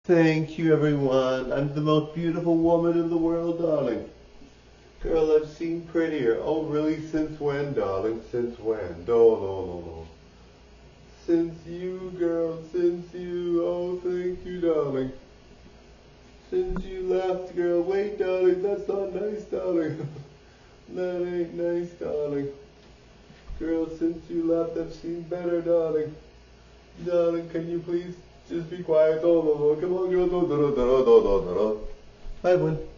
Thank you, everyone. I'm the most beautiful woman in the world, darling. Girl, I've seen prettier. Oh, really? Since when, darling? Since when? No, no, no, no. Since you, girl. Since you. Oh, thank you, darling. Since you left, girl. Wait, darling. That's not nice, darling. That ain't nice, darling. Girl, since you left, I've seen better, darling. Darling, can you please just be quiet? Oh, no, no. Come on, girl. No, no, no, no, no, no, no. Bye, everyone.